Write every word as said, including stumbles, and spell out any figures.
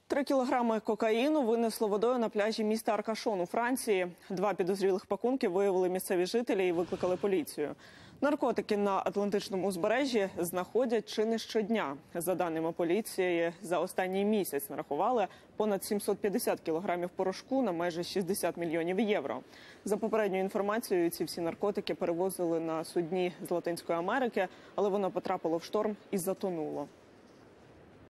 Три кілограми кокаїну винесло водою на пляжі міста Аркашон у Франції. Два підозрілих пакунки виявили місцеві жителі і викликали поліцію. Наркотики на Атлантичному узбережжі знаходять чи не щодня. За даними поліції, за останній місяць нарахували понад сімсот п'ятдесят кілограмів порошку на майже шістдесят мільйонів євро. За попередньою інформацією, ці всі наркотики перевозили на судні з Латинської Америки, але воно потрапило в шторм і затонуло.